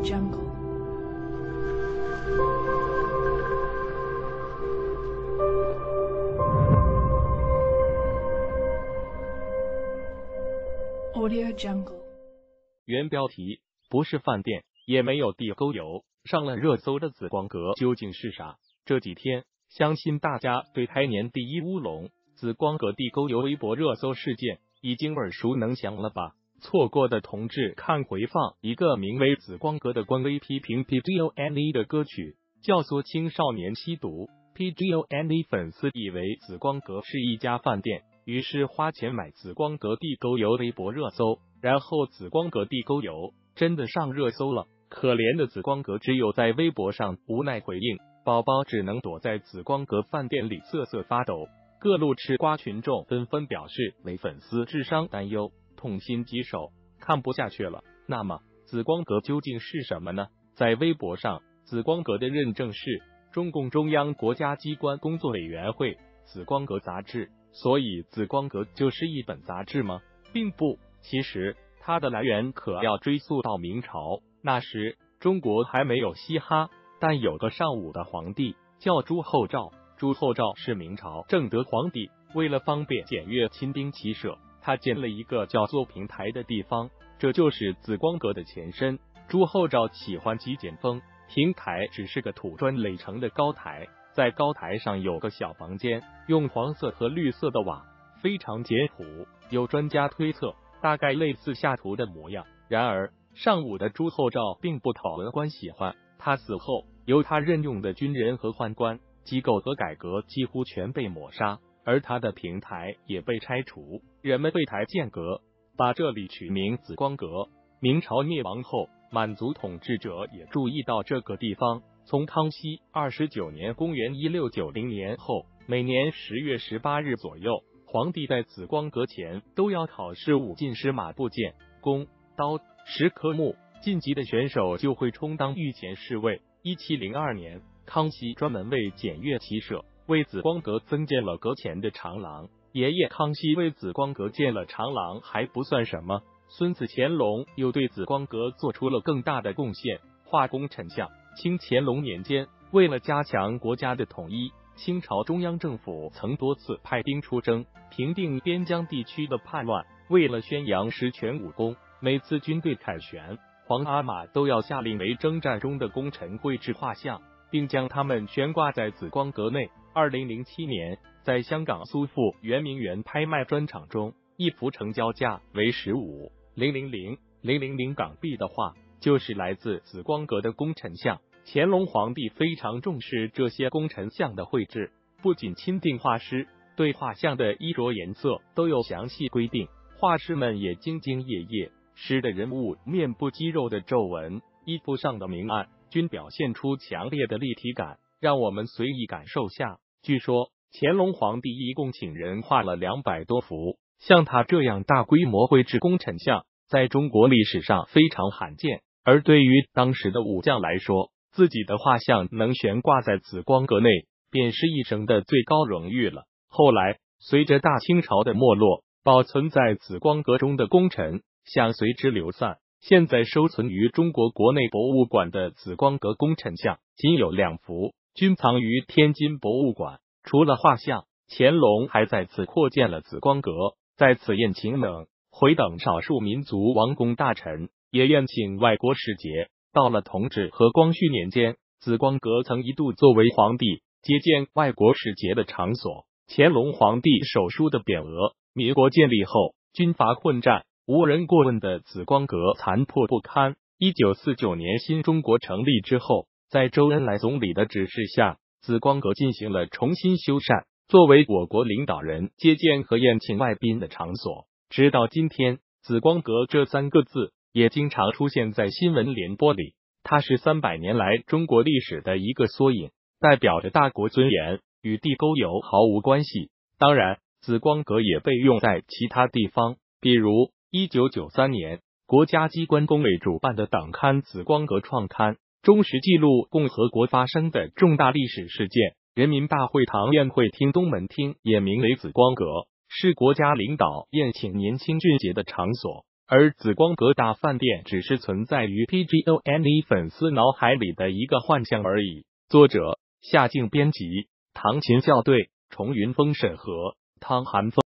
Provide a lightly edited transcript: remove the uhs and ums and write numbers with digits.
Jungle. Audio Jungle. 原标题：不是饭店，也没有地沟油，上了热搜的紫光阁究竟是啥？这几天，相信大家对开年第一乌龙紫光阁地沟油微博热搜事件已经耳熟能详了吧？错过的同志看回放，一个名为紫光阁的官微批评 PGONE 的歌曲，教唆青少年吸毒。PGONE 粉丝以为紫光阁是一家饭店，于是花钱买紫光阁地沟油微博热搜，然后紫光阁地沟油真的上热搜了。可怜的紫光阁只有在微博上无奈回应，宝宝只能躲在紫光阁饭店里瑟瑟发抖。各路吃瓜群众纷纷表示为粉丝智商担忧，痛心疾首，看不下去了。那么紫光阁究竟是什么呢？在微博上，紫光阁的认证是中共中央国家机关工作委员会紫光阁杂志，所以紫光阁就是一本杂志吗？并不，其实它的来源可要追溯到明朝，那时中国还没有嘻哈，但有个尚武的皇帝叫朱厚照，朱厚照是明朝正德皇帝，为了方便检阅亲兵骑射，他建了一个叫做平台的地方，这就是紫光阁的前身。朱厚照喜欢极简风，平台只是个土砖垒成的高台，在高台上有个小房间，用黄色和绿色的瓦，非常简朴。有专家推测，大概类似下图的模样。然而尚武的朱厚照并不讨文官喜欢，他死后由他任用的军人和宦官机构和改革几乎全被抹杀，而他的平台也被拆除，人们废台建阁，把这里取名紫光阁。明朝灭亡后，满族统治者也注意到这个地方，从康熙29年公元1690年后，每年10月18日左右，皇帝在紫光阁前都要考试5进士马步剑、弓、刀、10科目，晋级的选手就会充当御前侍卫。1702年，康熙专门为检阅骑射，为紫光阁增建了阁前的长廊。爷爷康熙为紫光阁建了长廊还不算什么，孙子乾隆又对紫光阁做出了更大的贡献，画工臣像。清乾隆年间，为了加强国家的统一，清朝中央政府曾多次派兵出征，平定边疆地区的叛乱。为了宣扬十全武功，每次军队凯旋，皇阿玛都要下令为征战中的功臣绘制画像，并将他们悬挂在紫光阁内。2007年，在香港苏富圆明园拍卖专场中，一幅成交价为15,000,000港币的画，就是来自紫光阁的功臣像。乾隆皇帝非常重视这些功臣像的绘制，不仅钦定画师，对画像的衣着颜色都有详细规定，画师们也兢兢业业，使得人物面部肌肉的皱纹、衣服上的明暗均表现出强烈的立体感，让我们随意感受下。据说乾隆皇帝一共请人画了200多幅，像他这样大规模绘制功臣像，在中国历史上非常罕见。而对于当时的武将来说，自己的画像能悬挂在紫光阁内，便是一生的最高荣誉了。后来，随着大清朝的没落，保存在紫光阁中的功臣像随之流散。现在收存于中国国内博物馆的紫光阁功臣像仅有2幅，均藏于天津博物馆。除了画像，乾隆还再次扩建了紫光阁，在此宴请冷、回等少数民族王公大臣，也宴请外国使节。到了同治和光绪年间，紫光阁曾一度作为皇帝接见外国使节的场所。乾隆皇帝手书的匾额，民国建立后军阀混战，无人过问的紫光阁残破不堪。1949年新中国成立之后，在周恩来总理的指示下，紫光阁进行了重新修缮，作为我国领导人接见和宴请外宾的场所。直到今天，紫光阁这3个字也经常出现在新闻联播里。它是300年来中国历史的一个缩影，代表着大国尊严，与地沟油毫无关系。当然，紫光阁也被用在其他地方，比如1993年，国家机关工委主办的党刊《紫光阁创刊》，忠实记录共和国发生的重大历史事件。人民大会堂宴会厅东门厅也名为紫光阁，是国家领导宴请年轻俊杰的场所。 而紫光阁大饭店只是存在于 PGONE 粉丝脑海里的一个幻象而已。作者：夏静，编辑：唐琴校对，重云峰审核，汤寒风。